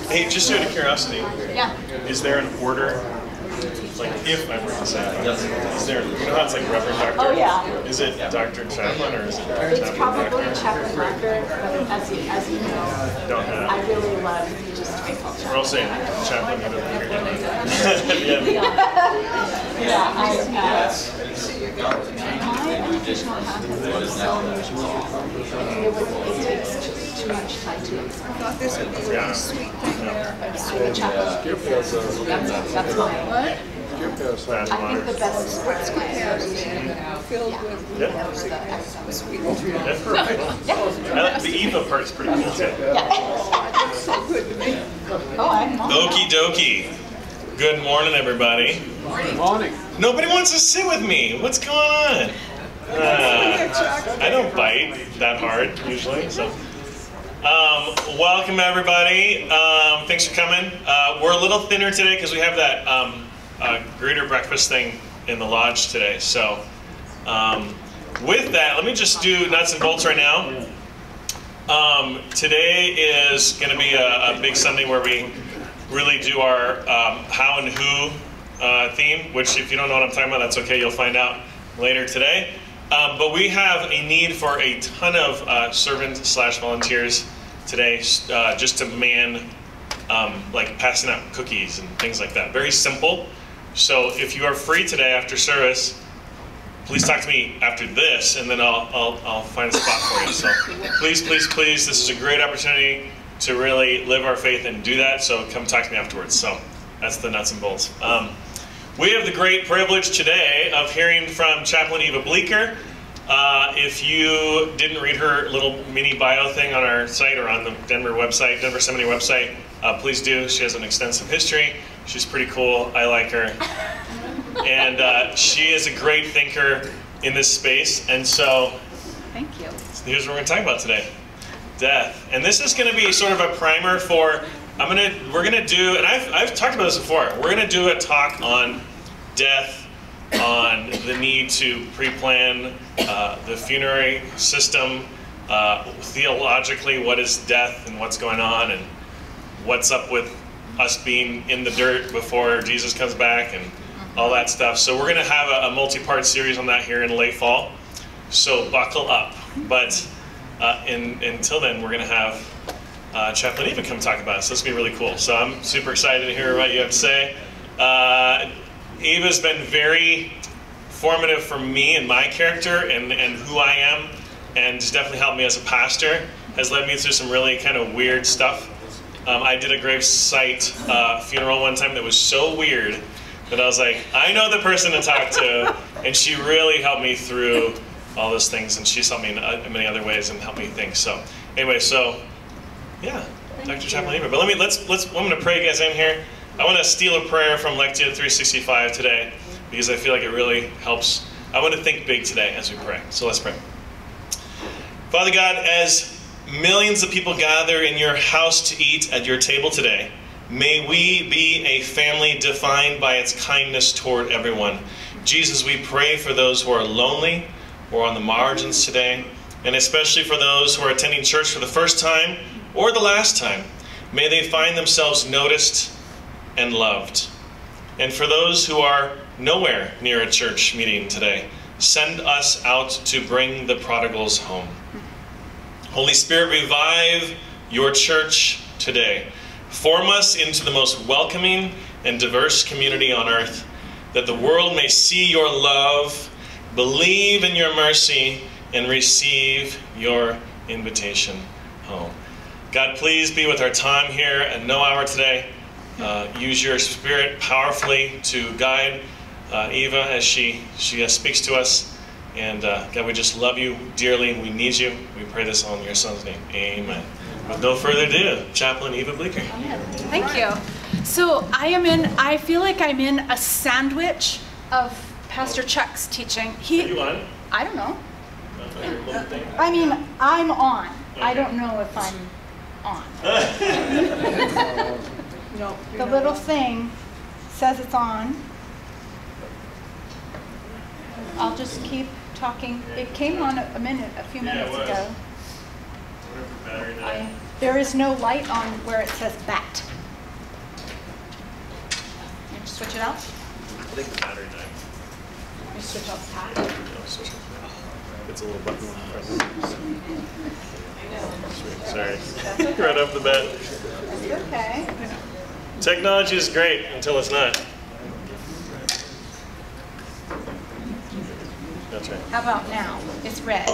Hey, just out of curiosity, Yeah. is there an order? Like, if I were to say, is there, you know how it's like Reverend Doctor? Oh, yeah. Is it Dr. Chaplain or is it It's Chaplain probably Doctor? Chaplain Doctor, but as you know, Don't know. I really love just to be called We're all Chaplain. saying Chaplain Eva Bleeker. Yeah, my educational path is so unusual. It takes too much time to explain. I thought this would be a really sweet thing there. I'm a chaplain. That's my. That's I think the best What's good has filled with sweet. That's right. Yeah. The Eva part's pretty cool too. That's so good to me. Oh, I'm on. Okie dokie. Good morning, everybody. Morning. Nobody wants to sit with me. What's going on? I don't bite that hard usually, so. Welcome everybody. Thanks for coming. We're a little thinner today because we have that greeter breakfast thing in the lodge today. So with that, let me just do nuts and bolts right now. Today is going to be a big Sunday where we really do our how and who theme, which if you don't know what I'm talking about, that's okay. You'll find out later today. But we have a need for a ton of servants/volunteers today just to man like passing out cookies and things like that. Very simple. So if you are free today after service, please talk to me after this, and then I'll find a spot for you. So please, please, please, this is a great opportunity to really live our faith and do that. So come talk to me afterwards. So that's the nuts and bolts. We have the great privilege today of hearing from Chaplain Eva Bleeker. If you didn't read her little mini bio thing on our site or on the Denver website, Denver Seminary website, please do. She has an extensive history. She's pretty cool. I like her. And she is a great thinker in this space. And so Thank you. here's what we're going to talk about today. Death. And this is going to be sort of a primer for, we're going to do, and I've talked about this before, we're going to do a talk on death, on the need to pre-plan the funerary system, theologically, what is death and what's going on, and what's up with us being in the dirt before Jesus comes back and all that stuff. So we're going to have a multi-part series on that here in late fall. So buckle up. But until then, we're going to have Chaplain Eva come talk about it. So this will be really cool. So I'm super excited to hear what you have to say. Eva's been very formative for me and my character and who I am, and has definitely helped me as a pastor. Has led me through some really kind of weird stuff. I did a gravesite funeral one time that was so weird that I was like, I know the person to talk to, and she really helped me through all those things, and she's helped me in many other ways and helped me think. So anyway, so yeah, Dr. Chaplain Eva. But let's I'm going to pray you guys in here. I want to steal a prayer from Lectio 365 today because I feel like it really helps. I want to think big today as we pray. So let's pray. Father God, as millions of people gather in your house to eat at your table today, may we be a family defined by its kindness toward everyone. Jesus, we pray for those who are lonely or on the margins today, and especially for those who are attending church for the first time or the last time. May they find themselves noticed and loved. And for those who are nowhere near a church meeting today, send us out to bring the prodigals home. Holy Spirit, revive your church today. Form us into the most welcoming and diverse community on earth, that the world may see your love, believe in your mercy, and receive your invitation home. God, please be with our time here at No Hour today. Use your Spirit powerfully to guide Eva as she speaks to us. And God, we just love you dearly. We need you. We pray this all in your Son's name. Amen. With no further ado, Chaplain Eva Bleeker. Thank you. So I feel like I'm in a sandwich of Pastor Chuck's teaching. Are you on? I don't know. Thing? I mean, I'm on. Okay. I don't know if I'm on. No, The little thing says it's on. I'll just keep talking. It came on a few minutes ago. Battery died. There is no light on where it says bat. Switch it out? I think the battery died. You switch out the pack? No, switch it. It's a little button. Sorry. Right off the bat. That's okay. Technology is great until it's not. That's right. How about now? It's red.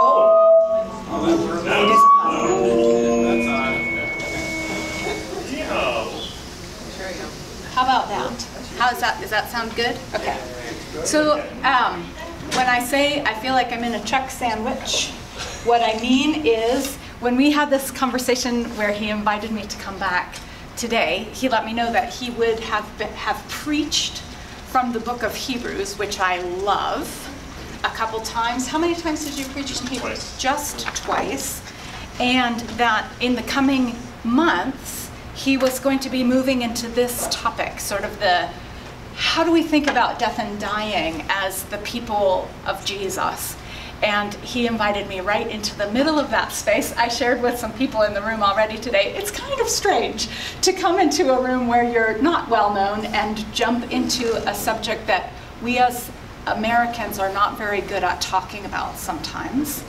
How about that? How is that? Does that sound good? Okay. So when I say I feel like I'm in a Chuck sandwich, what I mean is when we had this conversation where he invited me to come back today, he let me know that he would have preached from the book of Hebrews, which I love, a couple times. How many times did you preach in Hebrews? Twice. Just twice. And that in the coming months, he was going to be moving into this topic, sort of the, how do we think about death and dying as the people of Jesus? And he invited me right into the middle of that space. I shared with some people in the room already today, it's kind of strange to come into a room where you're not well known and jump into a subject that we as Americans are not very good at talking about sometimes.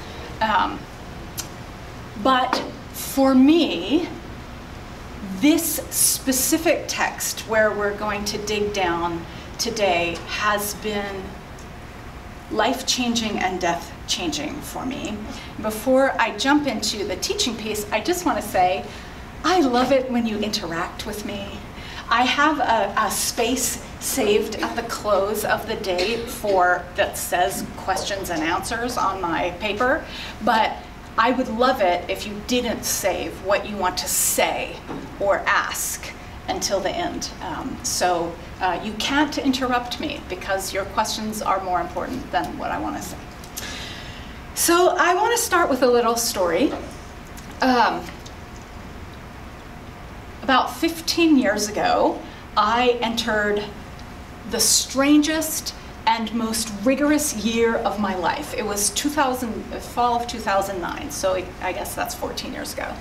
But for me, this specific text where we're going to dig down today has been life-changing and death-changing for me. Before I jump into the teaching piece, I just want to say, I love it when you interact with me. I have a space saved at the close of the day that says questions and answers on my paper, but I would love it if you didn't save what you want to say or ask until the end. So you can't interrupt me because your questions are more important than what I want to say. So I want to start with a little story. About 15 years ago, I entered the strangest and most rigorous year of my life. It was fall of 2009, so I guess that's 14 years ago.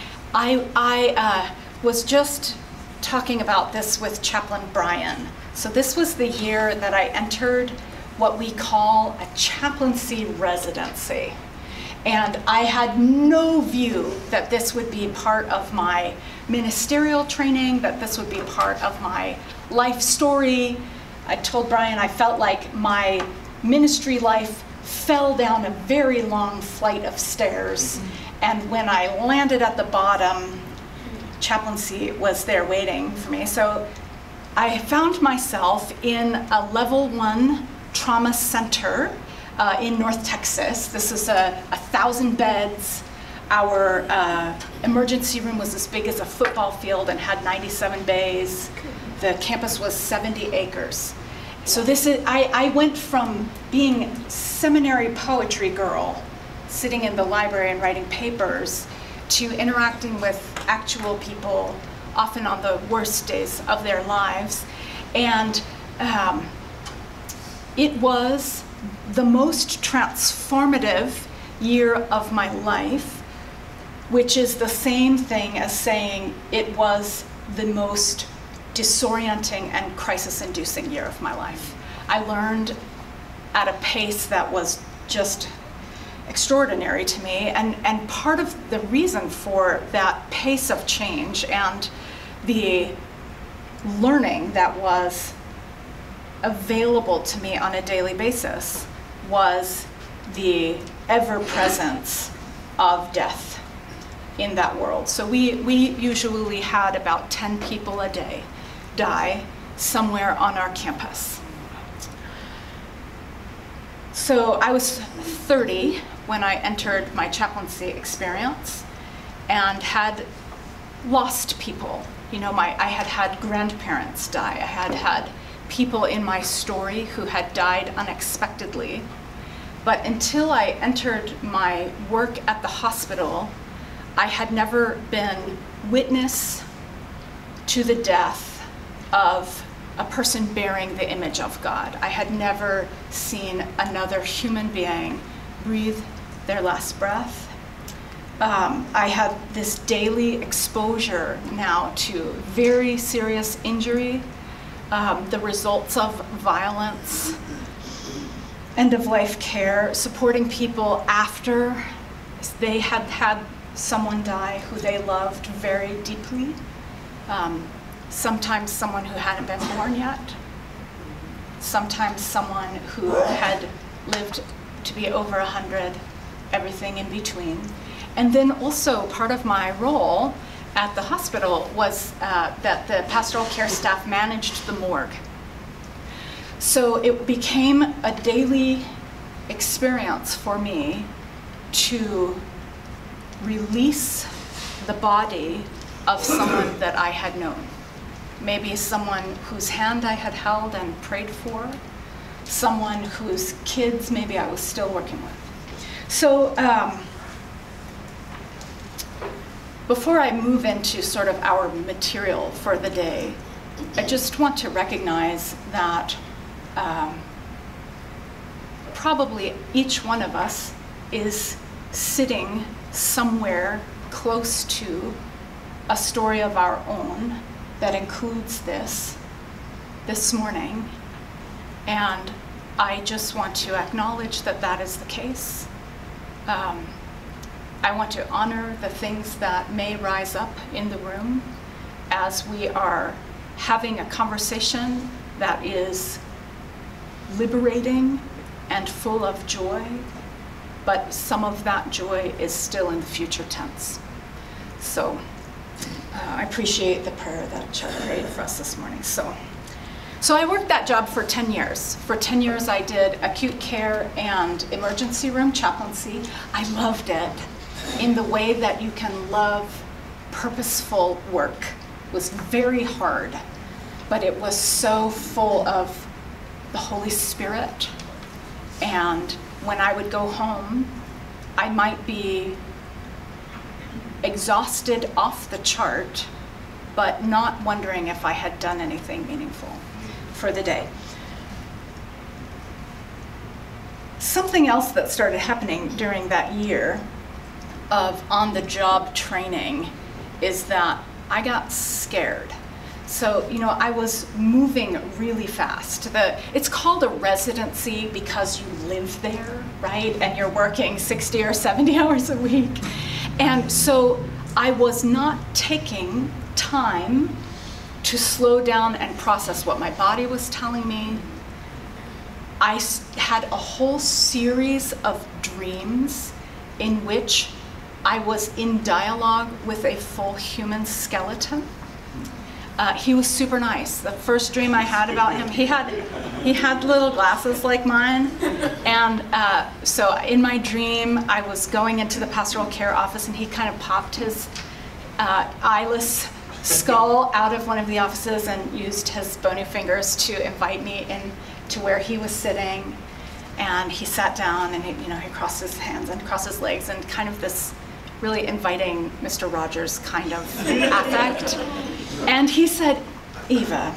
I was just talking about this with Chaplain Brian. So this was the year that I entered what we call a chaplaincy residency. And I had no view that this would be part of my ministerial training, that this would be part of my life story. I told Brian I felt like my ministry life fell down a very long flight of stairs. And when I landed at the bottom, chaplaincy was there waiting for me. So I found myself in a level 1 trauma center in North Texas. This is 1,000 beds. Our emergency room was as big as a football field and had 97 bays. The campus was 70 acres. So I went from being seminary poetry girl, sitting in the library and writing papers, to interacting with actual people, often on the worst days of their lives. And it was the most transformative year of my life, which is the same thing as saying it was the most disorienting and crisis-inducing year of my life. I learned at a pace that was just extraordinary to me, and part of the reason for that pace of change and the learning that was available to me on a daily basis was the ever-presence of death in that world. So we usually had about 10 people a day die somewhere on our campus. So I was 30 when I entered my chaplaincy experience and had lost people. You know, I had had grandparents die. I had had people in my story who had died unexpectedly. But until I entered my work at the hospital, I had never been witness to the death of a person bearing the image of God. I had never seen another human being breathe their last breath. I had this daily exposure now to very serious injury, the results of violence, end-of-life care, supporting people after they had had someone die who they loved very deeply, sometimes someone who hadn't been born yet, sometimes someone who had lived to be over 100, everything in between. And then also part of my role at the hospital was that the pastoral care staff managed the morgue. So it became a daily experience for me to release the body of someone that I had known. Maybe someone whose hand I had held and prayed for, someone whose kids maybe I was still working with. So before I move into sort of our material for the day, I just want to recognize that probably each one of us is sitting somewhere close to a story of our own that includes this morning. And I just want to acknowledge that that is the case. I want to honor the things that may rise up in the room as we are having a conversation that is liberating and full of joy, but some of that joy is still in the future tense. So I appreciate the prayer that Chuck prayed for us this morning. So I worked that job for 10 years. For 10 years I did acute care and emergency room chaplaincy. I loved it in the way that you can love purposeful work. It was very hard, but it was so full of the Holy Spirit. And when I would go home, I might be exhausted off the chart, but not wondering if I had done anything meaningful for the day. Something else that started happening during that year of on-the-job training is that I got scared. So, I was moving really fast. It's called a residency because you live there, right? And you're working 60 or 70 hours a week. And so I was not taking time to slow down and process what my body was telling me. I had a whole series of dreams in which I was in dialogue with a full human skeleton. He was super nice. The first dream I had about him, he had little glasses like mine. And so in my dream, I was going into the pastoral care office and he kind of popped his eyeless skull out of one of the offices and used his bony fingers to invite me in to where he was sitting. And he sat down and he crossed his hands and crossed his legs and kind of this really inviting Mr. Rogers kind of affect. And he said, "Eva,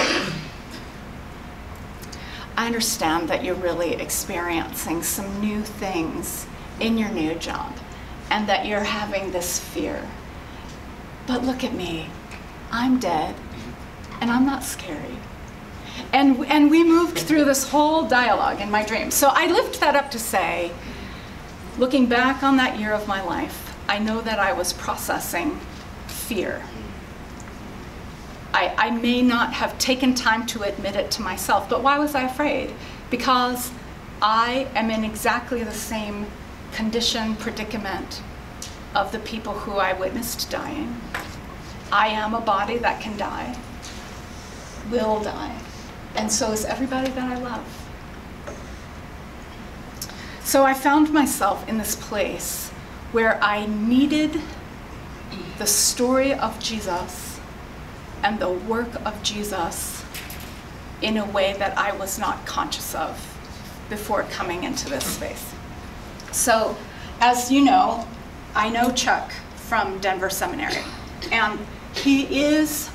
I understand that you're really experiencing some new things in your new job and that you're having this fear. But look at me, I'm dead and I'm not scary." And we moved through this whole dialogue in my dream. So I lift that up to say, looking back on that year of my life, I know that I was processing fear. I may not have taken time to admit it to myself, but why was I afraid? Because I am in exactly the same condition, predicament of the people who I witnessed dying. I am a body that can die, will die, and so is everybody that I love. So I found myself in this place where I needed the story of Jesus and the work of Jesus in a way that I was not conscious of before coming into this space. So, as you know, I know Chuck from Denver Seminary, and he is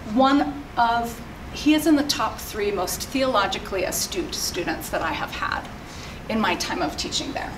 in the top 3 most theologically astute students that I have had in my time of teaching there.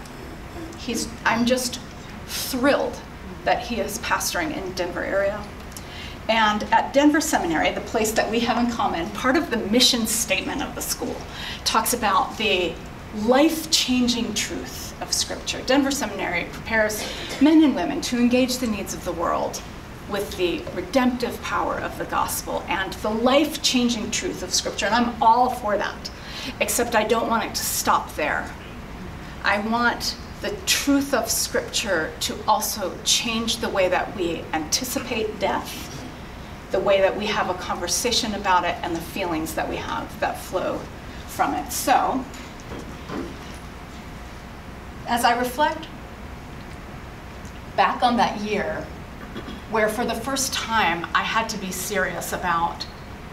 I'm just thrilled that he is pastoring in Denver area. And And at Denver Seminary, the place that we have in common, part of the mission statement of the school talks about the life-changing truth of Scripture. Denver Seminary prepares men and women to engage the needs of the world with the redemptive power of the gospel and the life-changing truth of Scripture. And I'm all for that, except I don't want it to stop there. I want the truth of Scripture to also change the way that we anticipate death, the way that we have a conversation about it, and the feelings that we have that flow from it. So, as I reflect back on that year, where for the first time I had to be serious about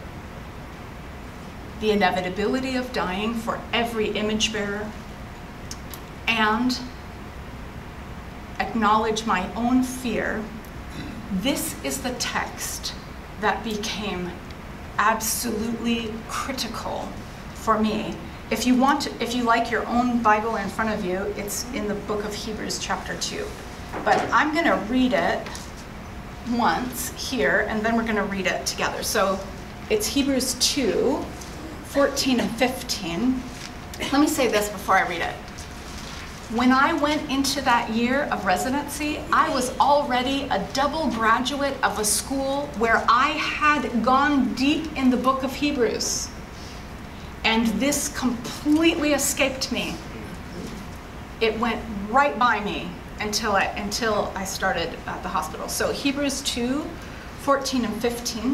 the inevitability of dying for every image bearer, and acknowledge my own fear, this is the text that became absolutely critical for me. If you like your own Bible in front of you, it's in the book of Hebrews chapter 2. But I'm going to read it once here, and then we're going to read it together. So it's Hebrews 2, 14 and 15. Let me say this before I read it. When I went into that year of residency, I was already a double graduate of a school where I had gone deep in the book of Hebrews. And this completely escaped me. It went right by me until I started at the hospital. So Hebrews 2, 14 and 15.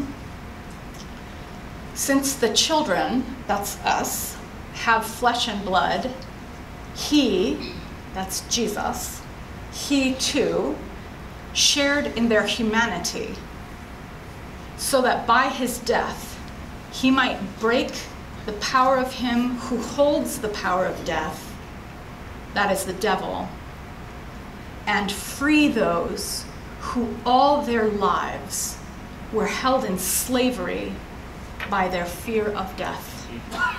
Since the children, that's us, have flesh and blood, he, that's Jesus, he too shared in their humanity, so that by his death he might break the power of him who holds the power of death, that is the devil, and free those who all their lives were held in slavery by their fear of death.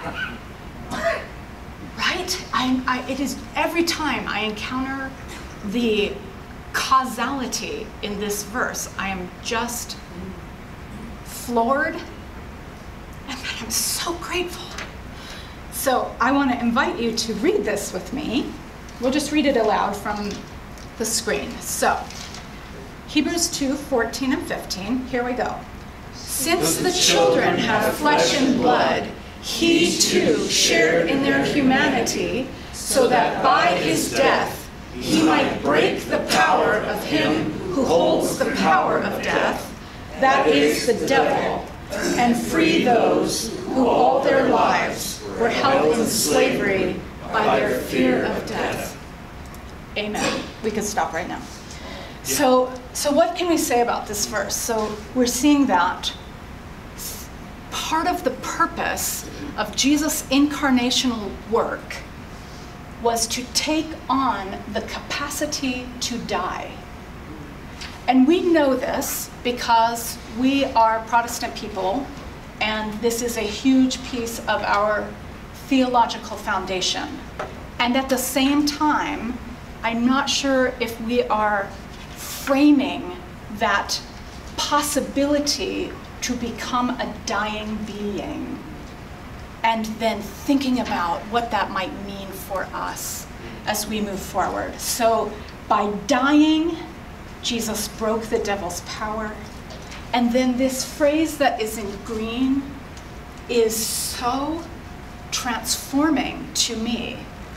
Right? It is every time I encounter the causality in this verse, I am just floored, and I'm so grateful. So I want to invite you to read this with me. We'll just read it aloud from the screen. So, Hebrews 2, 14 and 15, here we go. Since the children have flesh and blood, he too shared in their humanity, so that by his death he might break the power of him who holds the power of death, that is the devil, and free those who all their lives were held in slavery by their fear of death. Amen. We could stop right now. So what can we say about this verse? So we're seeing that part of the purpose of Jesus' incarnational work was to take on the capacity to die. And we know this because we are Protestant people, and this is a huge piece of our theological foundation. And at the same time, I'm not sure if we are framing that possibility to become a dying being and then thinking about what that might mean for us as we move forward. So by dying, Jesus broke the devil's power. And then this phrase that is in green is so transforming to me.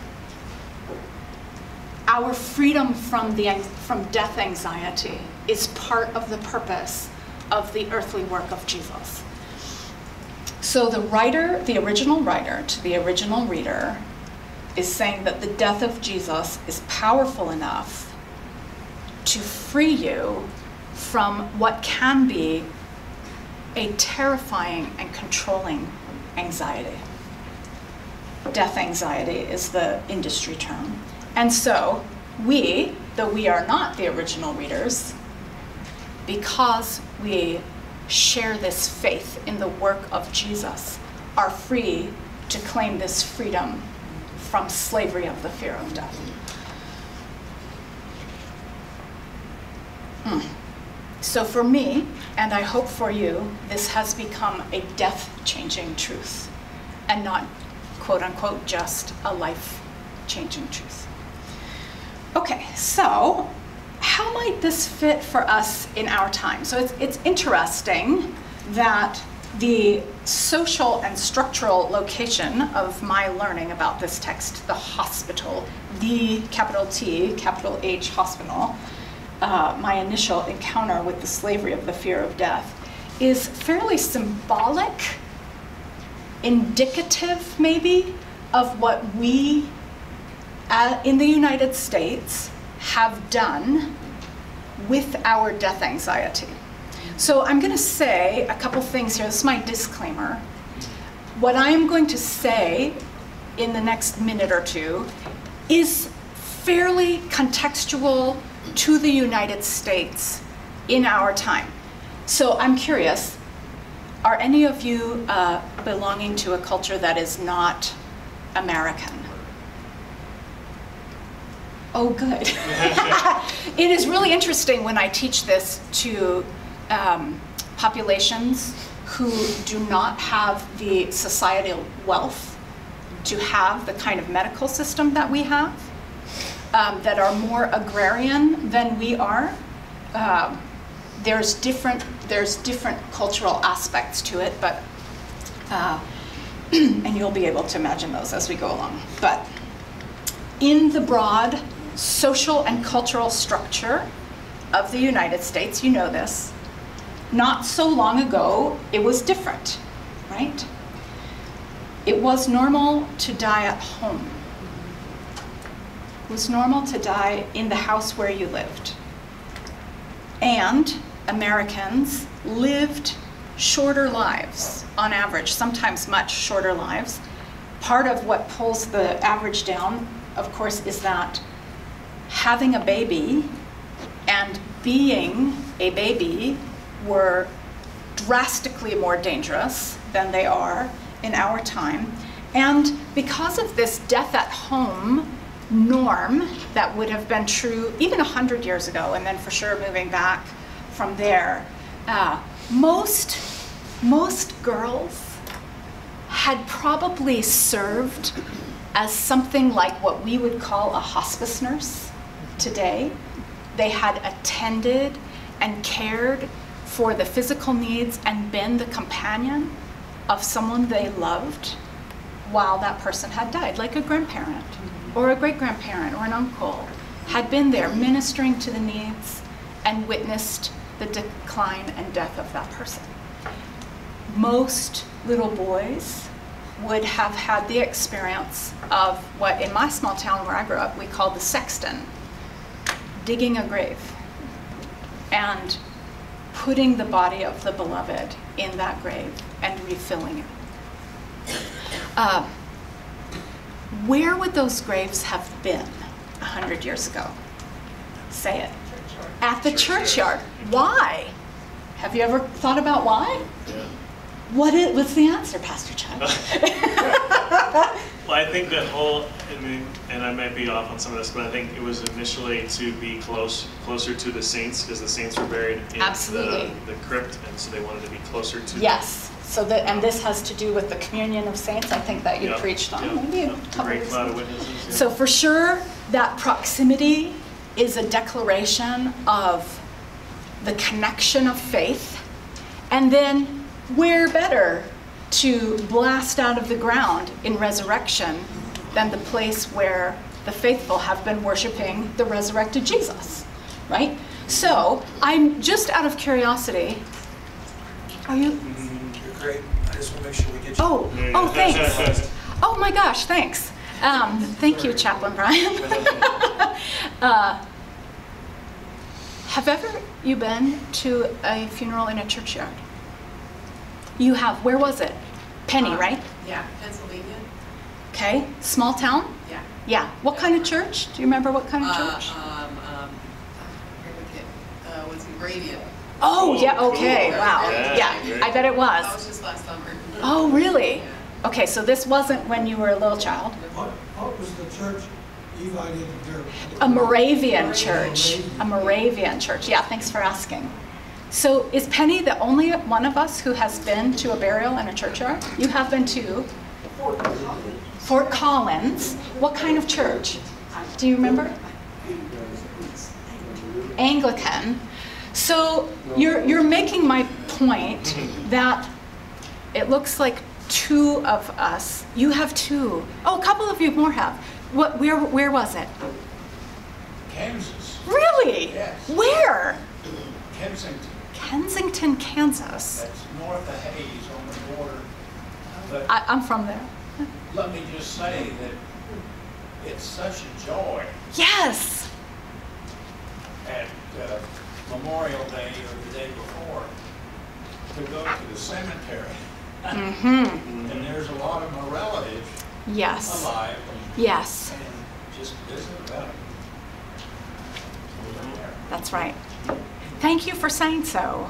Our freedom from death anxiety is part of the purpose of the earthly work of Jesus. So the original writer to the original reader is saying that the death of Jesus is powerful enough to free you from what can be a terrifying and controlling anxiety. Death anxiety is the industry term. And so we, though we are not the original readers, because we share this faith in the work of Jesus, are free to claim this freedom from slavery of the fear of death. So for me, and I hope for you, this has become a death-changing truth and not, quote unquote, just a life-changing truth. Okay, so how might this fit for us in our time? So it's interesting that the social and structural location of my learning about this text, the hospital, the capital T, capital H hospital, my initial encounter with the slavery of the fear of death, is fairly symbolic, indicative maybe, of what we in the United States have done with our death anxiety. So I'm going to say a couple things here. This is my disclaimer. What I am going to say in the next minute or two is fairly contextual to the United States in our time. So I'm curious, are any of you belonging to a culture that is not American? Oh, good. It is really interesting when I teach this to populations who do not have the societal wealth to have the kind of medical system that we have, that are more agrarian than we are. There's different cultural aspects to it, but and you'll be able to imagine those as we go along. But in the broad social and cultural structure of the United States, you know this, not so long ago, it was different, right? It was normal to die at home. It was normal to die in the house where you lived. And Americans lived shorter lives, on average, sometimes much shorter lives. Part of what pulls the average down, of course, is that having a baby and being a baby were drastically more dangerous than they are in our time. And because of this death at home norm that would have been true even 100 years ago, and then for sure moving back from there, most girls had probably served as something like what we would call a hospice nurse today. They had attended and cared for the physical needs and been the companion of someone they loved while that person had died, like a grandparent or a great-grandparent or an uncle, had been there ministering to the needs and witnessed the decline and death of that person. Most little boys would have had the experience of what in my small town where I grew up we called the sexton, digging a grave and putting the body of the beloved in that grave and refilling it. Where would those graves have been 100 years ago? Say it. At the churchyard. Why? Have you ever thought about why? Yeah. What's the answer, Pastor Chuck? Well, I think that whole, and I might be off on some of this, but I think it was initially to be closer to the saints, because the saints were buried in the crypt, and so they wanted to be closer to Yes. So and this has to do with the communion of saints, I think that you preached on. Maybe a couple great weeks cloud ago. of witnesses. Yeah. So for sure, that proximity is a declaration of the connection of faith. And then where better to blast out of the ground in resurrection than the place where the faithful have been worshiping the resurrected Jesus, right? So I'm just out of curiosity, are you? You're great. I just want to make sure we get you. Oh, thanks. Oh my gosh, thanks. Thank you, Chaplain Brian. Have ever you been to a funeral in a churchyard? You have. Where was it? Penny, right? Yeah, Pennsylvania. Okay. Small town? Yeah. Yeah. What kind of church? Do you remember what kind of church? Was Moravian. Oh, yeah. Cool. Okay. Wow. Yeah, Yeah. I bet it That was. was just last summer. Oh, really? Yeah. Okay. So this wasn't when you were a little child. What was the church Eli didn't hear? A Moravian church. A Moravian church. Yeah. Thanks for asking. So is Penny the only one of us who has been to a burial in a churchyard? You have been to Fort Collins. What kind of church? Do you remember? Anglican. So you're making my point that it looks like two of us. You have two. Oh, a couple of you more have. What? Where was it? Kansas. Really? Yes. Where? Kensington. Kensington, Kansas. That's north of Hayes on the border. But I'm from there. let me just say that it's such a joy Yes. at Memorial Day or the day before to go to the cemetery. Mm-hmm. And there's a lot of my relatives Yes. alive Yes. and just visit about it. That's right. Thank you for saying so.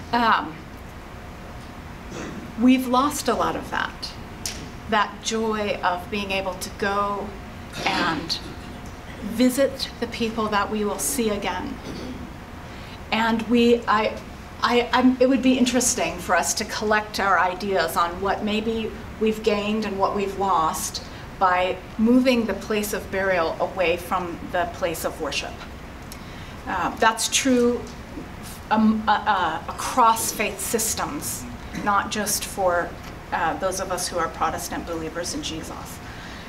We've lost a lot of that joy of being able to go and visit the people that we will see again. And it would be interesting for us to collect our ideas on what maybe we've gained and what we've lost by moving the place of burial away from the place of worship. That's true across faith systems, not just for those of us who are Protestant believers in Jesus.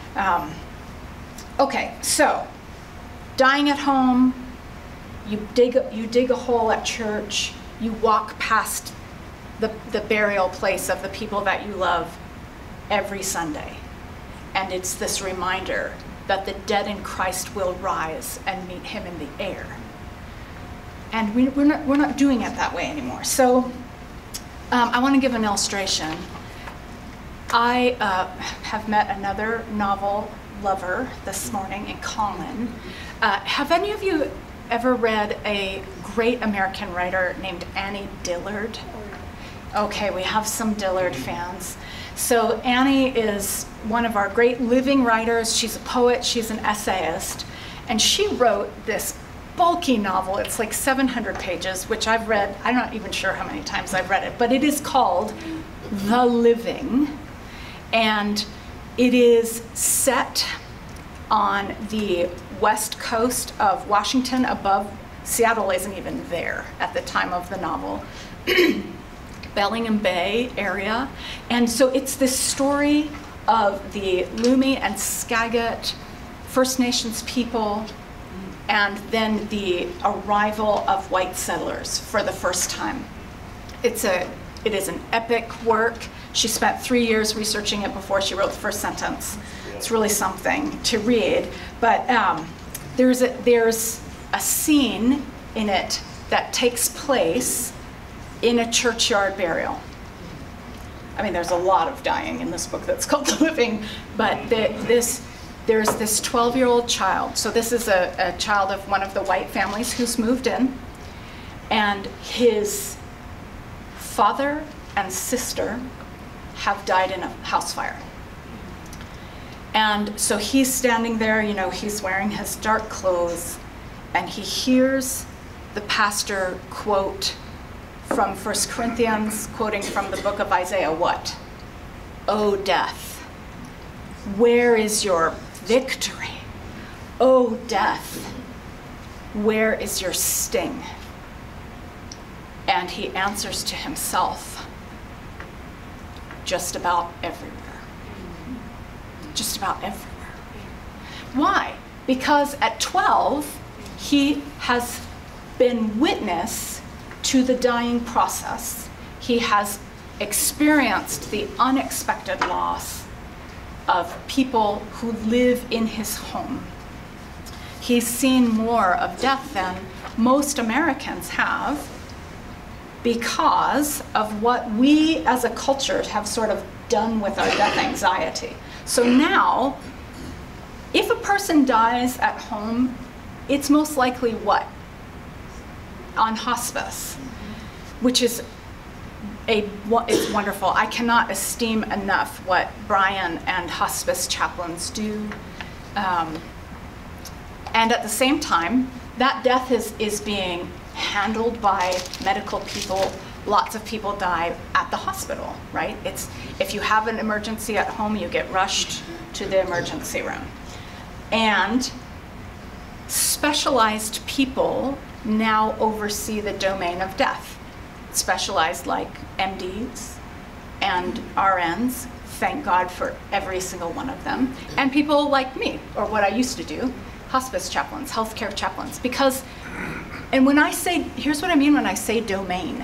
Okay, so dying at home, you dig a hole at church, you walk past the burial place of the people that you love every Sunday. And it's this reminder that the dead in Christ will rise and meet him in the air. And we're not doing it that way anymore. So I want to give an illustration. I have met another novel lover this morning in Colin. Have any of you ever read a great American writer named Annie Dillard? Okay, we have some Dillard fans. So Annie is one of our great living writers. She's a poet, she's an essayist, and she wrote this bulky novel. It's like 700 pages, which I've read, I'm not even sure how many times I've read it, but it is called The Living, and it is set on the west coast of Washington above, Seattle isn't even there at the time of the novel, Bellingham Bay area. And so it's this story of the Lummi and Skagit First Nations people and then the arrival of white settlers for the first time. It is an epic work. She spent 3 years researching it before she wrote the first sentence. It's really something to read. But there's a scene in it that takes place in a churchyard burial. I mean, there's a lot of dying in this book that's called The Living, but there's this 12-year-old child. So this is a child of one of the white families who's moved in, and his father and sister have died in a house fire. And so he's standing there, you know, he's wearing his dark clothes, and he hears the pastor quote from 1 Corinthians, quoting from the book of Isaiah, what? O death, where is your victory? O death, where is your sting? And he answers to himself, just about everywhere. Just about everywhere. Why? Because at 12, he has been witness to the dying process. He has experienced the unexpected loss of people who live in his home. He's seen more of death than most Americans have because of what we as a culture have sort of done with our death anxiety. So now, if a person dies at home, it's most likely what? On hospice, which is it's wonderful. I cannot esteem enough what Brian and hospice chaplains do. And at the same time, that death is being handled by medical people. Lots of people die at the hospital, right? It's, if you have an emergency at home, you get rushed to the emergency room. And specialized people now oversee the domain of death. Specialized like MDs and RNs, thank God for every single one of them. And people like me, or what I used to do, hospice chaplains, healthcare chaplains. Because, and when I say, here's what I mean when I say domain.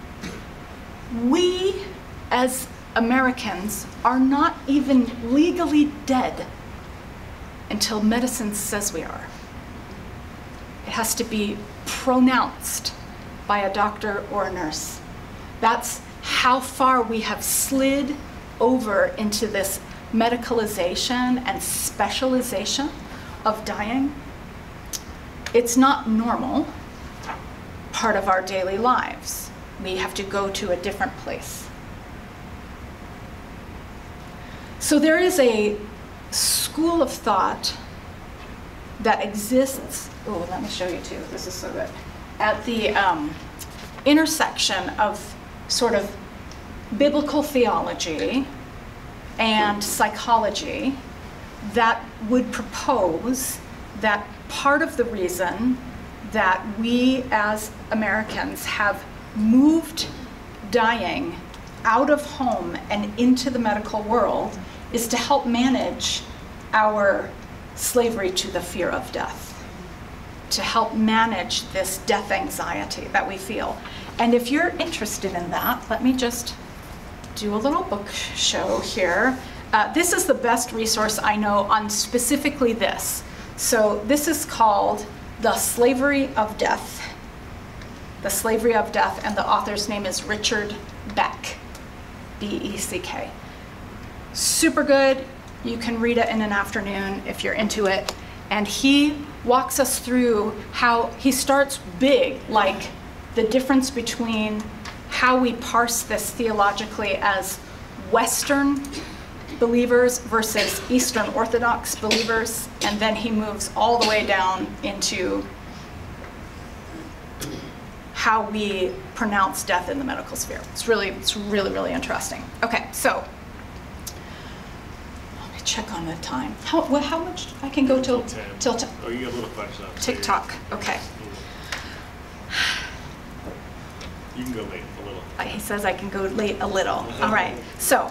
We, as Americans, are not even legally dead until medicine says we are. It has to be pronounced by a doctor or a nurse. That's how far we have slid over into this medicalization and specialization of dying. It's not normal part of our daily lives. We have to go to a different place. So there is a school of thought that exists, oh, let me show you too, this is so good, at the intersection of sort of biblical theology and psychology that would propose that part of the reason that we as Americans have moved dying out of home and into the medical world is to help manage our slavery to the fear of death, to help manage this death anxiety that we feel. And if you're interested in that, let me just do a little book show here. This is the best resource I know on specifically this. So this is called The Slavery of Death. The Slavery of Death, and the author's name is Richard Beck, B-E-C-K. Super good. You can read it in an afternoon if you're into it. And he walks us through how he starts big, like the difference between how we parse this theologically as Western believers versus Eastern Orthodox believers, and then he moves all the way down into how we pronounce death in the medical sphere. It's really, really interesting. Okay, so let me check on the time. How much I can go till 10? Oh, you got a little question. TikTok. Okay. You can go late a little. He says I can go late a little. All right. So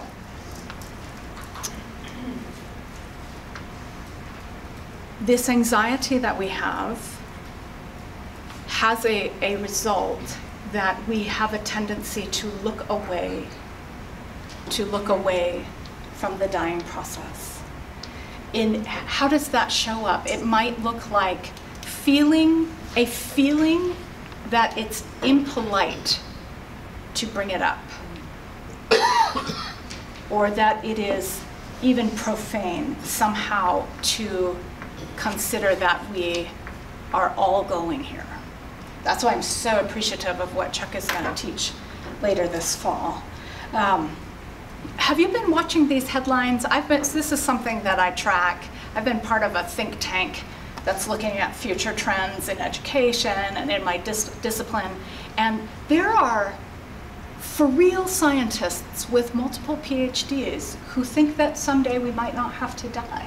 this anxiety that we have has a result that we have a tendency to look away from the dying process. In how does that show up? It might look like feeling that it's impolite to bring it up, or that it is even profane somehow to consider that we are all going here. That's why I'm so appreciative of what Chuck is going to teach later this fall. Have you been watching these headlines? This is something that I track. I've been part of a think tank that's looking at future trends in education and in my discipline. And there are, for real, scientists with multiple PhDs who think that someday we might not have to die.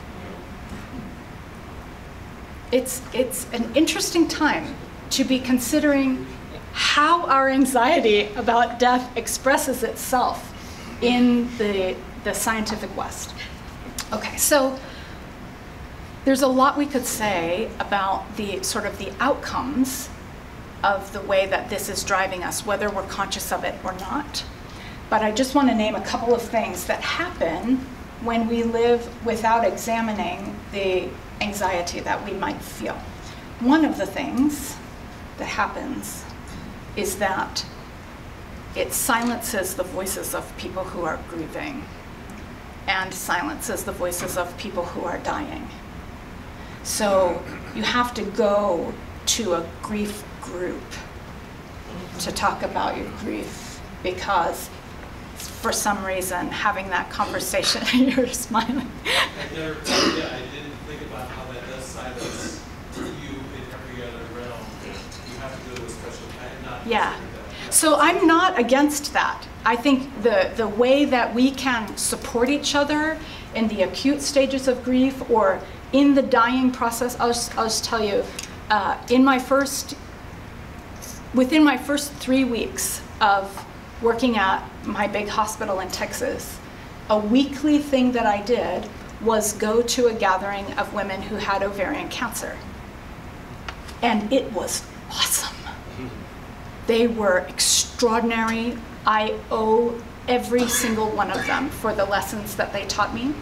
It's an interesting time to be considering how our anxiety about death expresses itself in the scientific West. Okay, so there's a lot we could say about the sort of the outcomes of the way that this is driving us, whether we're conscious of it or not. But I just want to name a couple of things that happen when we live without examining the anxiety that we might feel. One of the things that happens is that it silences the voices of people who are grieving and silences the voices of people who are dying. So you have to go to a grief group to talk about your grief, because for some reason having that conversation, you're smiling. I didn't think about how that does silence you in every other realm. You have to go to a Yeah. So I'm not against that. I think the way that we can support each other in the acute stages of grief or in the dying process, I'll just tell you, within my first 3 weeks of working at my big hospital in Texas, a weekly thing that I did was go to a gathering of women who had ovarian cancer. And it was awesome. They were extraordinary. I owe every single one of them for the lessons that they taught me.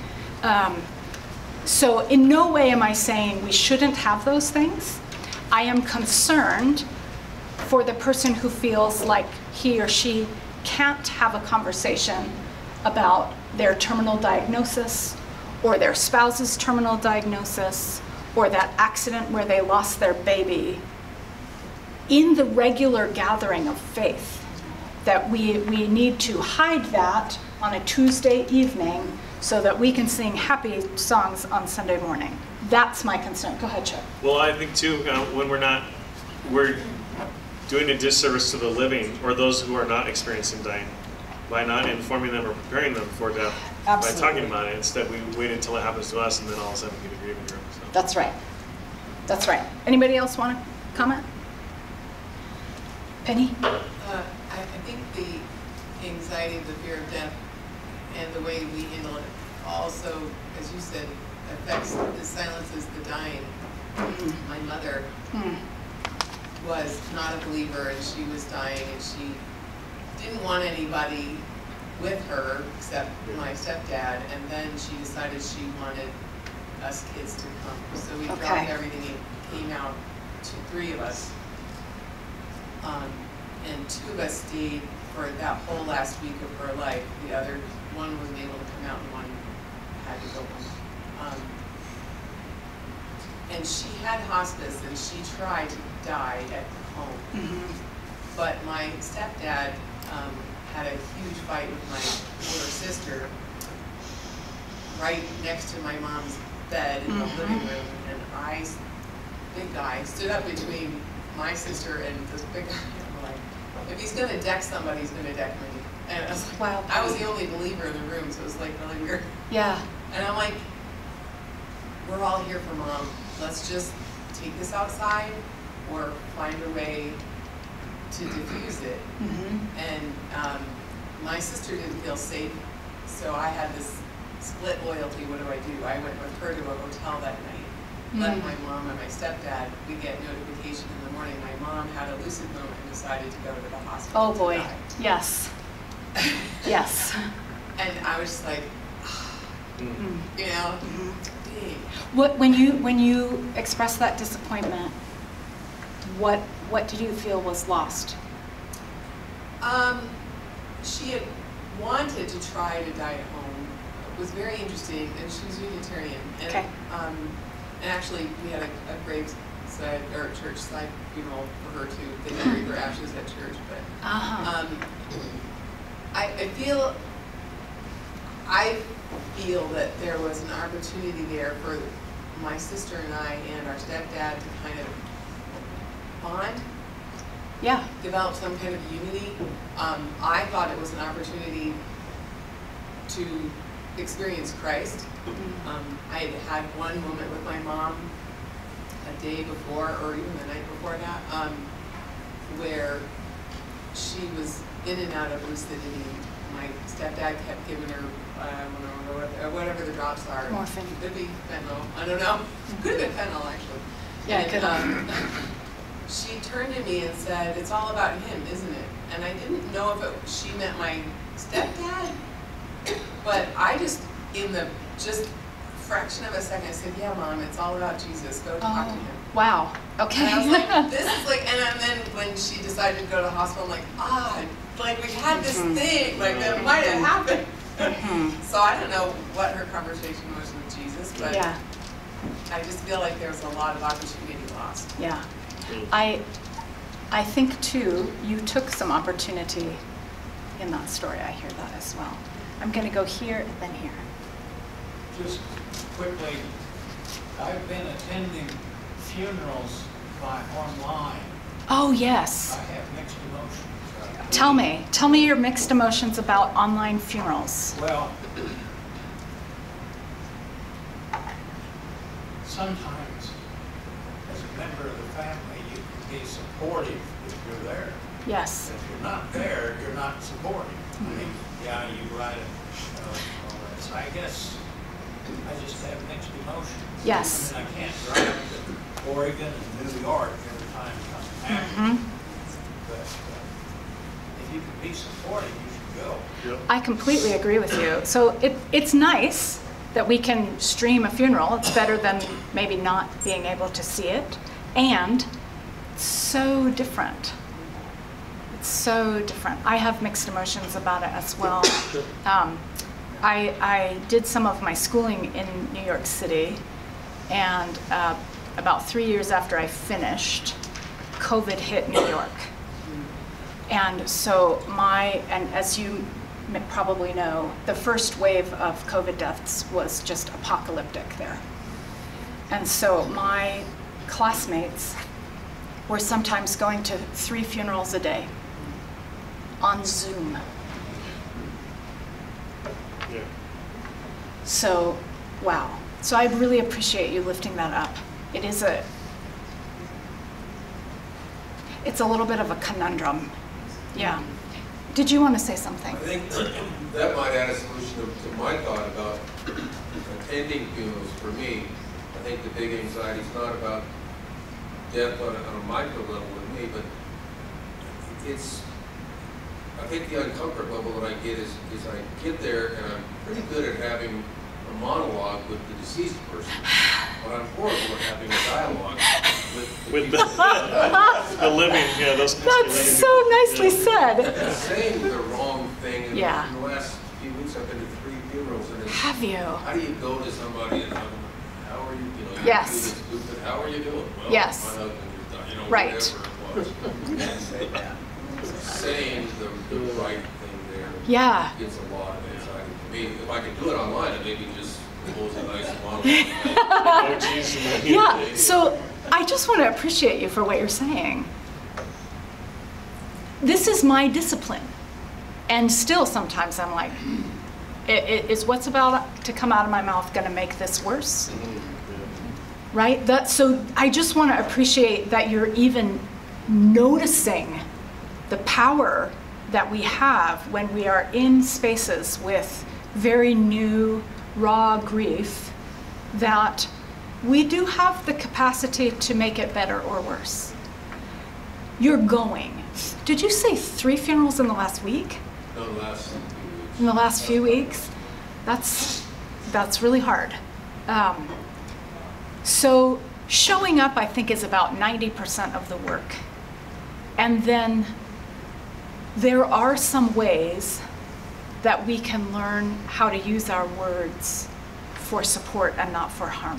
So in no way am I saying we shouldn't have those things. I am concerned for the person who feels like he or she can't have a conversation about their terminal diagnosis or their spouse's terminal diagnosis or that accident where they lost their baby in the regular gathering of faith, that we need to hide that on a Tuesday evening so that we can sing happy songs on Sunday morning. That's my concern. Go ahead, Chuck. Well, I think too, when we're doing a disservice to the living or those who are not experiencing dying by not informing them or preparing them for death. Absolutely. By talking about it. Instead, we wait until it happens to us and then all of a sudden we get a grieving room. So. That's right. That's right. Anybody else want to comment? Penny? I think the anxiety, the fear of death, and the way we handle it also, as you said, affects, it silences the dying. My mother was not a believer, and she was dying, and she didn't want anybody with her except my stepdad, and then she decided she wanted us kids to come. So we dropped everything and came out to 3 of us. And 2 of us stayed for that whole last week of her life. The other one wasn't able to come out and one had to go home. And she had hospice and she tried to die at home. But my stepdad had a huge fight with my older sister right next to my mom's bed in the living room. And I, big guy, stood up between my sister and this big guy. I'm like, if he's going to deck somebody, he's going to deck me. And I was like, wow. I was the only believer in the room, so it was like really weird. Yeah. And I'm like, we're all here for Mom. Let's just take this outside or find a way to diffuse it. And my sister didn't feel safe, so I had this split loyalty. What do? I went with her to a hotel that night. Let my mom and my stepdad, we get notification in the morning. My mom had a lucid moment and decided to go to the hospital. Oh boy, to die. yes. Yes. And I was just like, you know, dang. When you expressed that disappointment, what did you feel was lost? She had wanted to try to die at home. It was very interesting, and she was Unitarian. And, okay. And actually, we had a graveside or church-side funeral for her too. They buried her ashes at church, but I feel that there was an opportunity there for my sister and I and our stepdad to kind of bond. Yeah. Develop some kind of unity. I thought it was an opportunity to experience Christ. I had had one moment with my mom a day before, or even the night before that, where she was in and out of lucidity. My stepdad kept giving her, whatever the drops are. Morphine. Could be fentanyl. I don't know. Could have been fentanyl, actually. Yeah, it could have. She turned to me and said, "It's all about him, isn't it?" And I didn't know if she meant my stepdad, but I just, in the fraction of a second, I said, "Yeah, Mom, it's all about Jesus. Go talk to him." Wow. Okay. And I was like, "This is like," and then when she decided to go to the hospital, I'm like, like we had this thing, like that might have happened. So I don't know what her conversation was with Jesus, but yeah. I just feel like there was a lot of opportunity lost. Yeah. I think too, you took some opportunity in that story. I hear that as well. I'm going to go here and then here. Just quickly, I've been attending funerals online Oh, yes. I have mixed emotions. Tell me your mixed emotions about online funerals. Well, sometimes, as a member of the family, you can be supportive if you're there. Yes. If you're not there, you're not supportive. I mean, yeah, you write it, all that. So I guess I just have mixed emotions. Yes. I mean, I can't drive to Oregon and New York every time something happens. But if you can be supportive, you should go. I completely agree with you. So it's nice that we can stream a funeral. It's better than maybe not being able to see it. And it's so different. It's so different. I have mixed emotions about it as well. I did some of my schooling in New York City, and about 3 years after I finished, COVID hit New York. And so and as you probably know, the first wave of COVID deaths was just apocalyptic there. And so my classmates were sometimes going to 3 funerals a day on Zoom. Yeah. So, wow. So I really appreciate you lifting that up. It's a little bit of a conundrum. Yeah. Did you want to say something? I think that might add a solution to my thought about attending funerals for me. I think the big anxiety is not about death on a micro level with me, but I think the uncomfort level that I get is I get there and I'm pretty good at having a monologue with the deceased person, but I'm horrible at having a dialogue with the living, yeah, those kinds of That's living so people. nicely Yeah. said. saying the wrong thing. And Yeah. in the last few weeks I've been to 3 funerals, and it's, Have you? how do you go to somebody and how are you, you know, you Yes. do this stupid, how are you doing? Well, Yes. my husband is done, you know, Right. whatever it was. Saying the right thing there Yeah. gets a lot of anxiety to me. If I could do it online, and maybe just compose a nice monologue. Oh, geez. Yeah, so I just want to appreciate you for what you're saying. This is my discipline. And still sometimes I'm like, is what's about to come out of my mouth going to make this worse? Right? So I just want to appreciate that you're even noticing the power that we have when we are in spaces with very new, raw grief, that we do have the capacity to make it better or worse. You're going. Did you say 3 funerals in the last week? No, the last few weeks. In the last few weeks? That's really hard. So showing up, I think, is about 90% of the work. And then there are some ways that we can learn how to use our words for support and not for harm.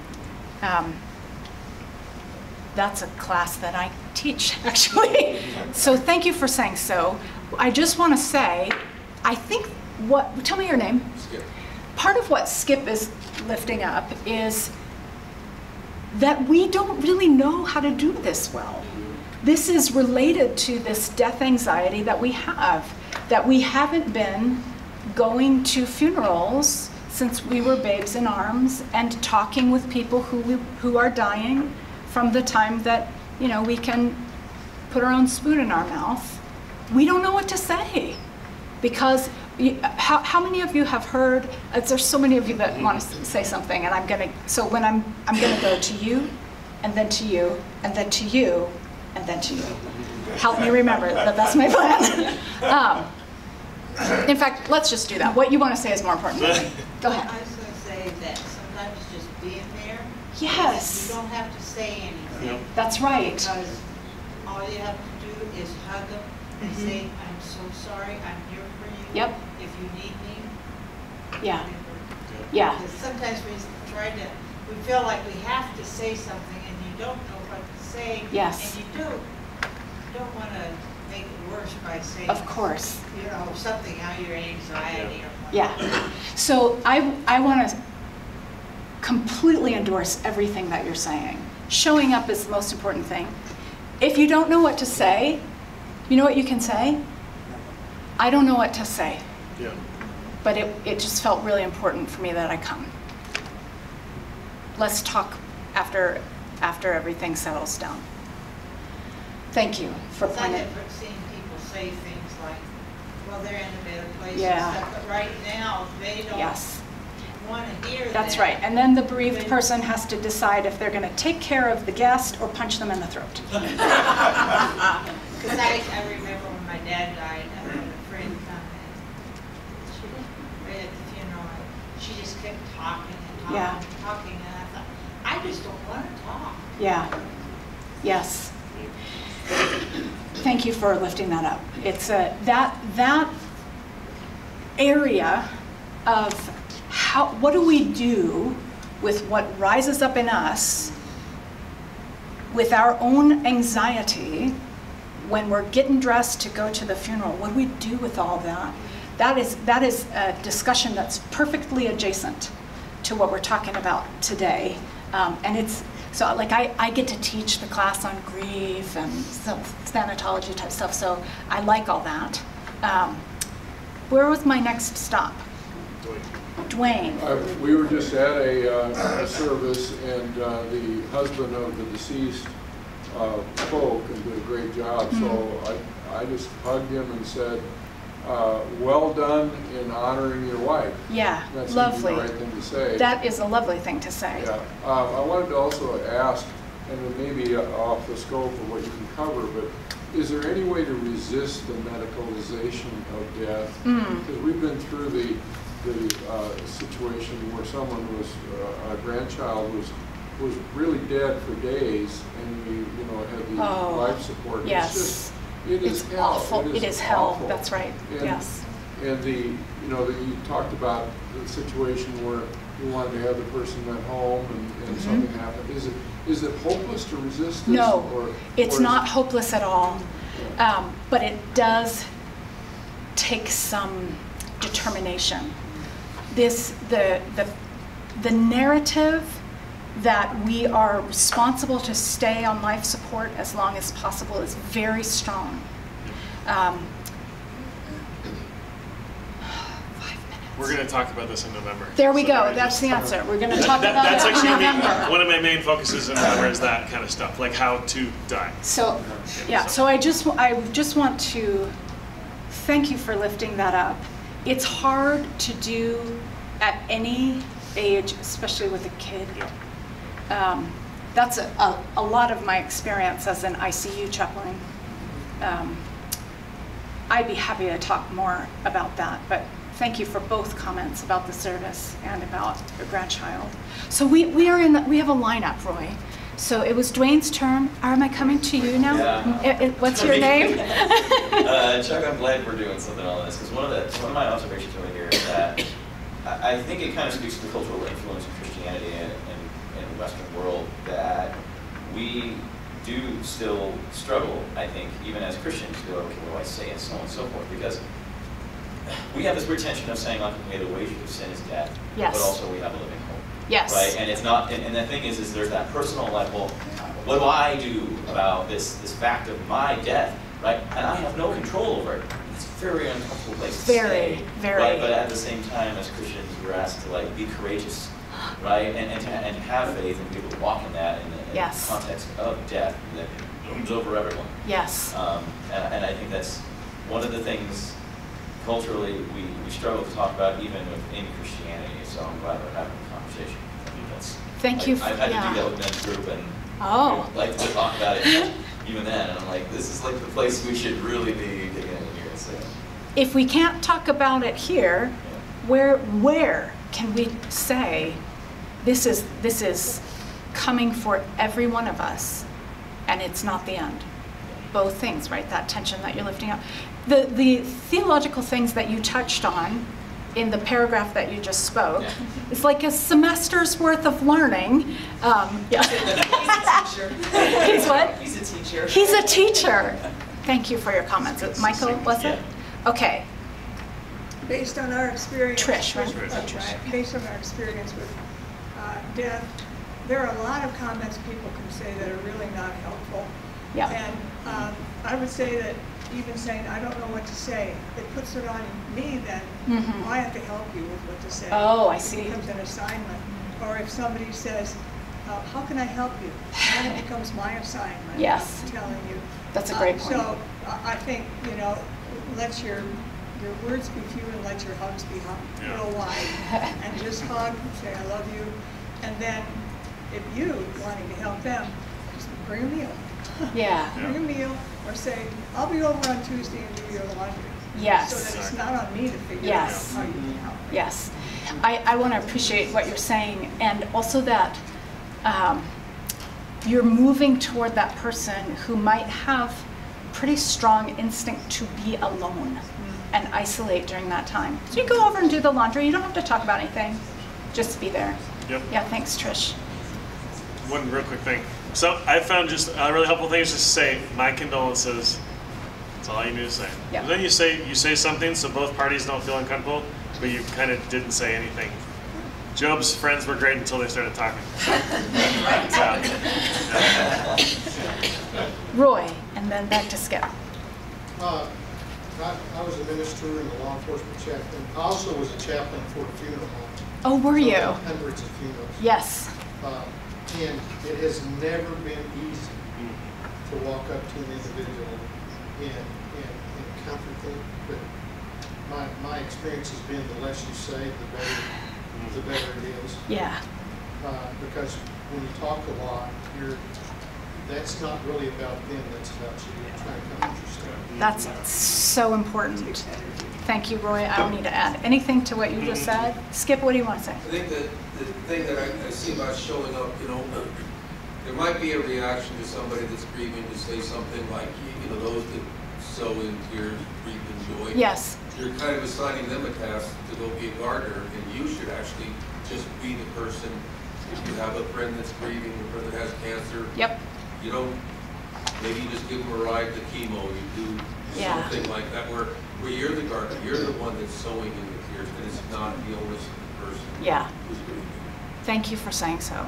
That's a class that I teach, actually. So thank you for saying so. I just want to say, I think tell me your name. Skip. Part of what Skip is lifting up is that we don't really know how to do this well. This is related to this death anxiety that we have, that we haven't been going to funerals since we were babes in arms and talking with people who are dying from the time that, you know, we can put our own spoon in our mouth. We don't know what to say because how many of you have heard, there's so many of you that want to say something, and I'm gonna go to you, and then to you, and then to you, and then to you. Help me remember that that's my plan. In fact, let's just do that. What you want to say is more important. Go ahead. I was going to say that sometimes just being there. Yes. You don't have to say anything. Yep. That's right. Because all you have to do is hug them and say, I'm so sorry, I'm here for you. Yep. If you need me. Yeah. Yeah. Because sometimes we feel like we have to say something and you don't know what to say. Yes. And you don't want to make it worse by saying. Of course. You know, something out of your anxiety or whatever. Yeah. So I want to completely endorse everything that you're saying. Showing up is the most important thing. If you don't know what to say, you know what you can say? I don't know what to say. Yeah. But it just felt really important for me that I come. Let's talk after everything settles down. Thank you for Because I pointing. have seen people say things like, well, they're in a better place Yeah. and stuff, but right now, they don't Yes, want to hear that. that's right. And then the bereaved person has to decide if they're going to take care of the guest or punch them in the throat. Because I remember when my dad died, I had a friend come in. She, right at the funeral, she just kept talking and talking Yeah. and talking, and I thought, I just don't want to talk. Yeah. Yes. Thank you for lifting that up. It's that area of what do we do with what rises up in us with our own anxiety when we're getting dressed to go to the funeral? What do we do with all that? That is a discussion that's perfectly adjacent to what we're talking about today. And it's, so like I get to teach the class on grief and some thanatology type stuff, so I like all that. Where was my next stop? Dwayne. We were just at a service, and the husband of the deceased spoke and did a great job. So I just hugged him and said, well done in honoring your wife. Yeah, That's lovely. the right thing to say. That is a lovely thing to say. Yeah. I wanted to also ask, and it may be off the scope of what you can cover, but is there any way to resist the medicalization of death? Because we've been through the situation where someone was, a grandchild was really dead for days, and we, had the life support. Yes. It's just, it is hell. awful. It is hell. awful. That's right. And, Yes. And you talked about the situation where you wanted to have the person at home and something happened. Is it hopeless to resist this? No, it's or not hopeless at all. But it does take some determination. The narrative that we are responsible to stay on life support as long as possible is very strong. 5 minutes. We're going to talk about this in November. There we So go. maybe That's just- the answer. We're going to talk about That's it in actually November. one of my main focuses in November is that kind of stuff, like how to die. So, yeah, so I just want to thank you for lifting that up. It's hard to do at any age, especially with a kid. That's a lot of my experience as an ICU chaplain. I'd be happy to talk more about that, but thank you for both comments about the service and about your grandchild. So we have a lineup, Roy. So it was Dwayne's turn. Am I coming to you now? Yeah. What's your name? Chuck, I'm glad we're doing something on this, because one of my observations over here is that I think it kind of speaks to the cultural influence of Christianity in the Western world, that we do still struggle, I think, even as Christians, to go, okay, what do I say, and so on and so forth, because we have this weird tension of saying, like, okay, the wages of sin is death, Yes. but also we have a living hope. Yes. Right, and it's not, and the thing is there's that personal, like, well, what do I do about this fact of my death, right? And I have no control over it. It's a very uncomfortable place to stay. Very. Right? But at the same time, as Christians, we're asked to, like, be courageous, right? And to have faith and be able to walk in that in the Yes. context of death that looms over everyone. Yes. And I think that's one of the things culturally we struggle to talk about even within Christianity. So I'm glad we're having a conversation. I mean, that's, Thank you. I've had to do that with men's group, and like to talk about it even then. And I'm like, this is like the place we should really be digging in here. So If we can't talk about it here, where can we say this is coming for every one of us, and it's not the end? Both things, right? That tension that you're lifting up. The theological things that you touched on in the paragraph that you just spoke, it's like a semester's worth of learning. Yeah. He's a teacher. He's what? He's a teacher. He's a teacher. Thank you for your comments. Michael, was it? Okay. Based on our experience. Trish, right? Right. Based on our experience with death, there are a lot of comments people can say that are really not helpful. Yeah. And I would say that even saying, I don't know what to say, it puts it on me then. Mhm. I have to help you with what to say. Oh, I see. It becomes an assignment. Or if somebody says, how can I help you? Then it becomes my assignment. Yes. Telling you. That's a great point. So I think, let your words be few and let your hugs be real wide. And just hug, say I love you. And then if you wanting to help them, just bring a meal. Yeah. Bring a meal or say, I'll be over on Tuesday and do your laundry. Yes. So that it's not on me to figure Yes. out how you can help. Yes. I want to appreciate what you're saying, and also that you're moving toward that person who might have pretty strong instinct to be alone and isolate during that time. So you go over and do the laundry. You don't have to talk about anything. Just be there. Yep. Yeah, thanks, Trish. One real quick thing. So I found just a really helpful thing is just to say, my condolences. That's all you need to say. Yeah. And then you say something so both parties don't feel uncomfortable, but you kind of didn't say anything. Job's friends were great until they started talking. Roy, and then back to Skip. I was a minister and a law enforcement chaplain. I also was a chaplain for a funeral home. Oh, were you? So hundreds of funerals. Yes. And it has never been easy to walk up to an individual and comfort them. But my experience has been the less you say, the better it is. Yeah. Because when you talk a lot, that's not really about them, that's about you. You're trying to comfort yourself. That's so important. Thank you, Roy. I don't need to add anything to what you just said. Skip, what do you want to say? I think that the thing that I see about showing up, there might be a reaction to somebody that's grieving to say something like, those that sow in tears reap in joy. Yes. You're kind of assigning them a task to go be a gardener, and you should actually just be the person. If you have a friend that's grieving, a friend that has cancer, Yep. you don't, maybe you just give them a ride to chemo, you do something like that, where you're the gardener, you're the one that's sowing in the tears, and it's not the onus of the person who's grieving. Thank you for saying so.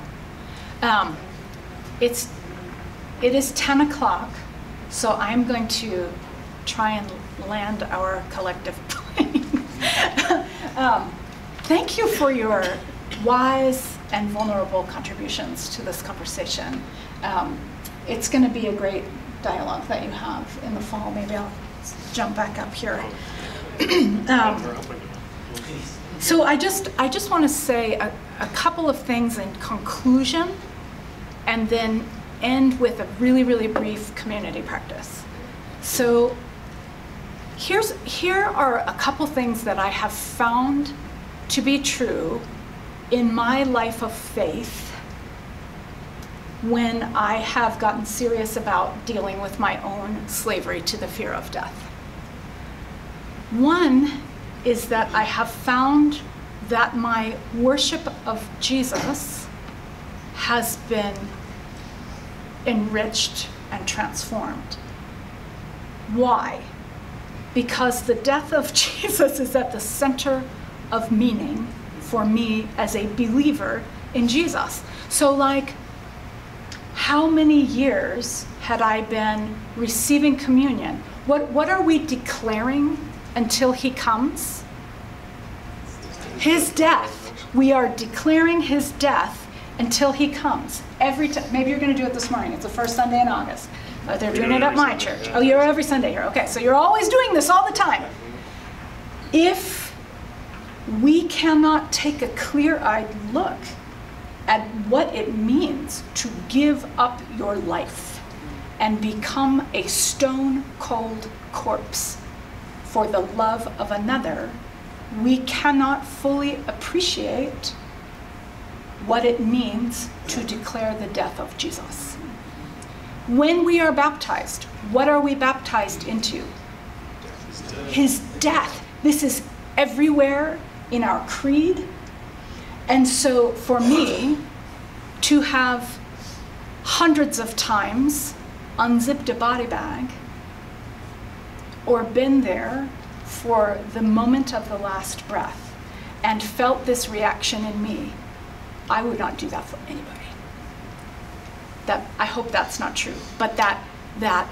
It is 10 o'clock, so I'm going to try and land our collective plane. Thank you for your wise and vulnerable contributions to this conversation. It's going to be a great dialogue that you have in the fall. Maybe I'll jump back up here. So I just want to say a couple of things in conclusion, and then end with a really, really brief community practice. So here are a couple things that I have found to be true in my life of faith when I have gotten serious about dealing with my own slavery to the fear of death. One is that I have found that my worship of Jesus has been enriched and transformed. Why? Because the death of Jesus is at the center of meaning for me as a believer in Jesus. So how many years had I been receiving communion? What are we declaring until he comes? His death. We are declaring his death until he comes. Every time. Maybe you're going to do it this morning. It's the first Sunday in August. They're doing it at my church. Oh, you're every Sunday here. Okay, so you're always doing this all the time. If we cannot take a clear-eyed look at what it means to give up your life and become a stone-cold corpse for the love of another, we cannot fully appreciate what it means to declare the death of Jesus. When we are baptized, what are we baptized into? His death. This is everywhere in our creed. And so for me, to have hundreds of times unzipped a body bag or been there for the moment of the last breath and felt this reaction in me, I would not do that for anybody. I hope that's not true, but that that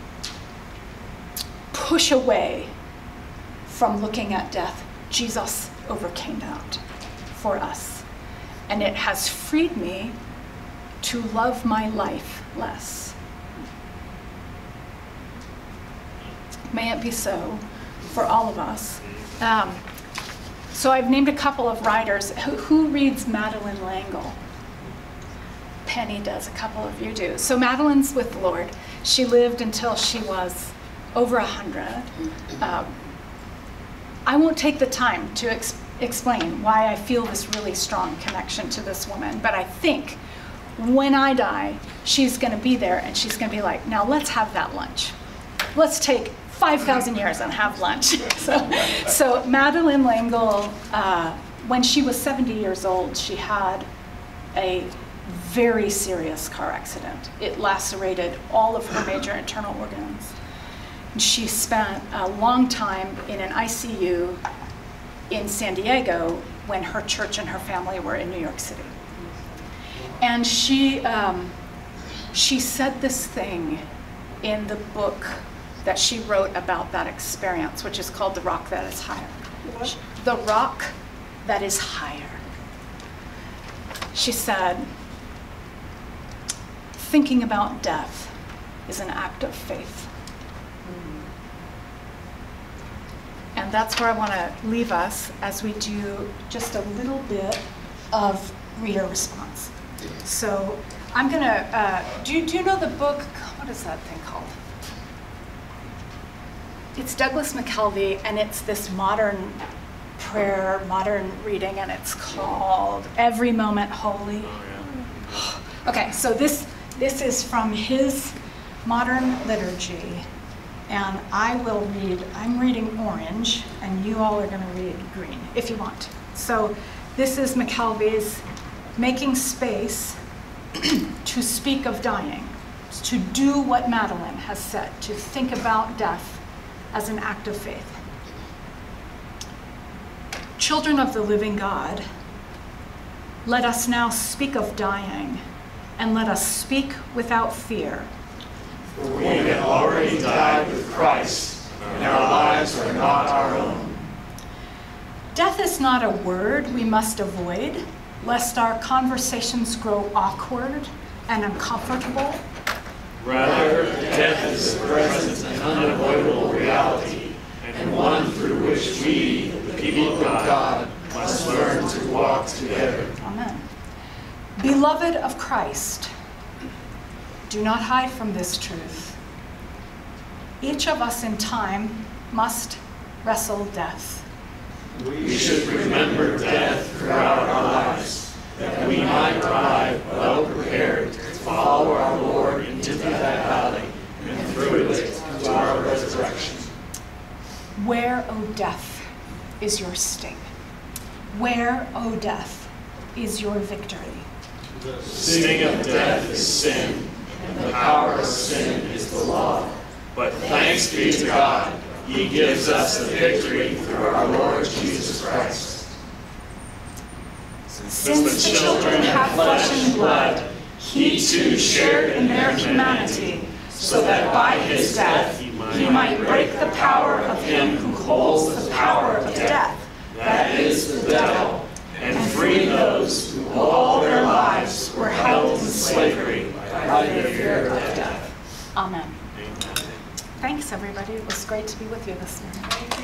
push away from looking at death. Jesus overcame that for us. And it has freed me to love my life less. May it be so for all of us. So I've named a couple of writers. Who reads Madeleine L'Engle? Penny does, a couple of you do. So Madeleine's with the Lord. She lived until she was over 100. I won't take the time to explain why I feel this really strong connection to this woman, but I think when I die, she's gonna be there and she's gonna be like, now let's have that lunch. Let's take 5,000 years and have lunch. So Madeleine L'Engle, when she was 70 years old, she had a very serious car accident. It lacerated all of her major internal organs. She spent a long time in an ICU in San Diego when her church and her family were in New York City. And she said this thing in the book that she wrote about that experience, which is called The Rock That Is Higher. What? The Rock That Is Higher. She said, thinking about death is an act of faith. And that's where I want to leave us as we do just a little bit of reader response. So I'm going to, do you know the book, what is that thing called? It's Douglas McKelvey, and it's this modern prayer, modern reading, and it's called Every Moment Holy. Okay, so this is from his modern liturgy. And I will read, I'm reading orange, and you all are going to read green, if you want. So this is McKelvey's Making Space to Speak of Dying, to do what Madeleine has said, to think about death as an act of faith. Children of the living God, let us now speak of dying, and let us speak without fear. For we have already died with Christ, and our lives are not our own. Death is not a word we must avoid, lest our conversations grow awkward and uncomfortable. Rather, death is a present and unavoidable reality, and one through which we, the people of God, must learn to walk together. Amen. Beloved of Christ, do not hide from this truth. Each of us in time must wrestle death. We should remember death throughout our lives, that we might arrive well prepared to follow our Lord into that valley and through it to our resurrection. Where, O death, is your sting? Where, O death, is your victory? The sting of death is sin, and the power of sin is the law. But thanks be to God, He gives us the victory through our Lord Jesus Christ. Since the children have flesh and blood, He too shared in their humanity, so that by His death He might break the power of him who holds the power of death, that is, the devil, and free those who all their lives were held in slavery by the fear of death. Amen. Thanks, everybody. It was great to be with you this morning. Thank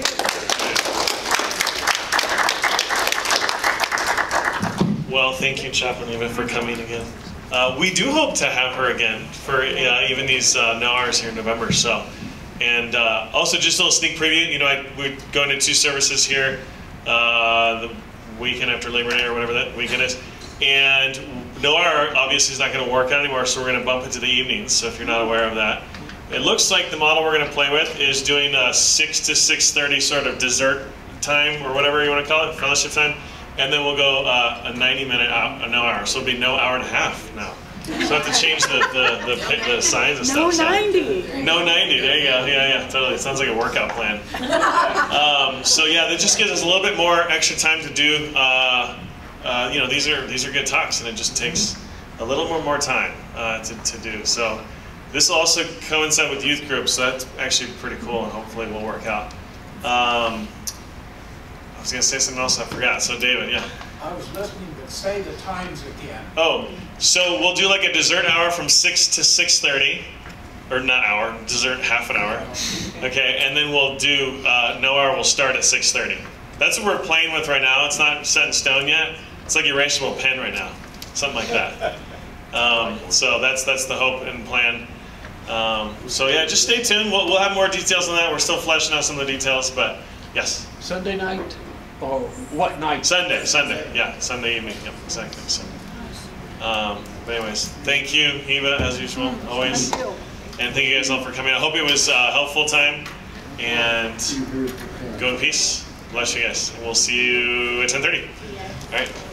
you. Well, thank you, Chaplain Eva, for coming again. We do hope to have her again for even these now hours here in November. So, and also just a little sneak preview. You know, we're going to 2 services here the weekend after Labor Day or whatever that weekend is, and Noah obviously is not going to work out anymore, so we're going to bump it to the evenings. So if you're not aware of that, it looks like the model we're going to play with is doing a 6 to 6:30 sort of dessert time or whatever you want to call it, fellowship time. And then we'll go a 90-minute, no hour. So it'll be no hour and a half now. So I have to change the signs and no stuff. 90. No 90, there you go. Yeah, totally. It sounds like a workout plan. So yeah, that just gives us a little bit more extra time to do, you know, these are good talks, and it just takes a little more time to do. So this will also coincide with youth groups, so that's actually pretty cool, and hopefully will work out. I was going to say something else I forgot. So David, yeah. I was listening, but say the times again. Oh, so we'll do like a dessert hour from 6 to 6:30, or not hour, dessert half an hour. Okay, and then we'll do no hour. We'll start at 6:30. That's what we're playing with right now. It's not set in stone yet. It's like erasable pen right now, something like that. So that's the hope and plan. So yeah, just stay tuned. We'll have more details on that. We're still fleshing out some of the details, but yes. Sunday night, or what night? Sunday, yeah, Sunday evening, yep, exactly. So, but anyways, thank you, Eva, as usual, always. And thank you guys all for coming. I hope it was a helpful time, and go in peace. Bless you guys. And we'll see you at 10:30. All right.